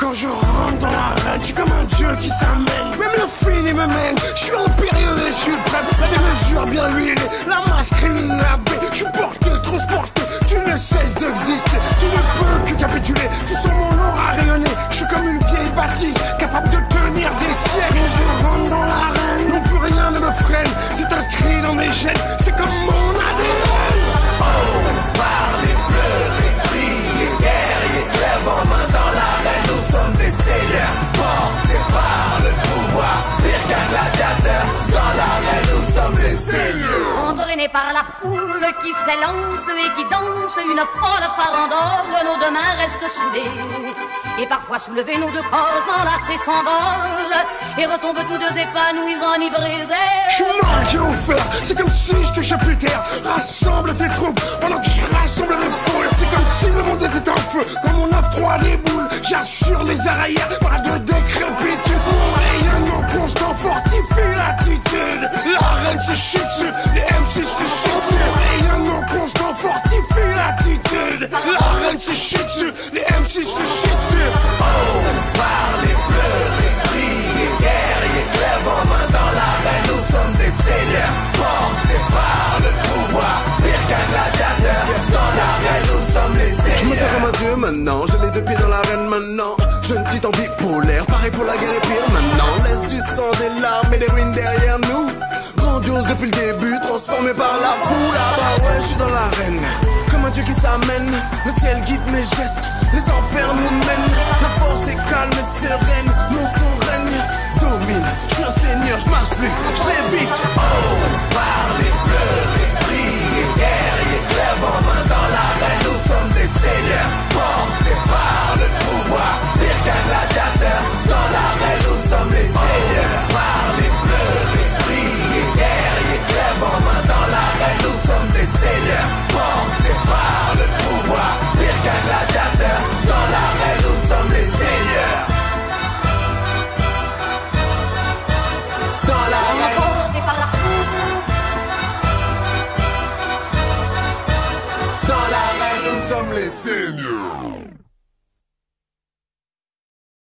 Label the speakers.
Speaker 1: quand je rentre dans l'arène, je suis comme un dieu qui s'amène. Même le fil il me mène, je suis impérieux et suprême. La démesure bien huilée, la masse criminelle. Je suis porté, transporté, tu ne cesses d'exister. Tu ne peux que capituler, tu sens mon aura rayonner. Je suis comme une vieille bâtisse, capable de tenir des siècles. Et je rentre dans l'arène, non plus rien ne me freine. C'est inscrit dans mes gènes, c'est comme mon ADN.
Speaker 2: Oh, par les bleus, les gris, les guerriers, clairement main dans l'arène, nous sommes des seigneurs, portés par le pouvoir, pire qu'un gladiateur, dans l'arène, nous sommes les seigneurs.
Speaker 3: Entraînés par la foule qui s'élance et qui danse une folle farandole, nos deux mains restent soudées. Et parfois soulevés, nos deux corps enlacés s'envolent et retombent tous deux épanouis, enivrés.
Speaker 1: Je suis marqué au fer, c'est comme si je touchais plus terre. Rassemble tes troupes pendant que je rassemble les foules. C'est comme si le monde était en feu, quand mon 9-3 déboule. J'assure les arrières, pas de décrépitude. Mon rayonnement constant fortifie l'attitude. L'arène se chute dessus, les MC se chutent dessus. Mon rayonnement constant fortifie l'attitude. L'arène se chute dessus, les MC se chutent dessus.
Speaker 2: Oh, par les bleus, les gris, les guerriers, clairement main dans l'arène, nous sommes des seigneurs, portés par le pouvoir, pire qu'un gladiateur, dans l'arène, nous sommes les seigneurs.
Speaker 4: Je me sens comme un dieu maintenant, j'ai les deux pieds dans l'arène maintenant. Jeune titan bipolaire, pareil pour la guerre et pire maintenant. Laisse du sang, des larmes et des ruines derrière nous. Grandiose depuis le début, transformé par la foule. Là-bas, ouais, je suis dans l'arène, comme un dieu qui s'amène. Le ciel guide mes gestes, les enfers nous mènent. La force est calme et sereine, mon son règne domine. Je suis un seigneur, je marche plus,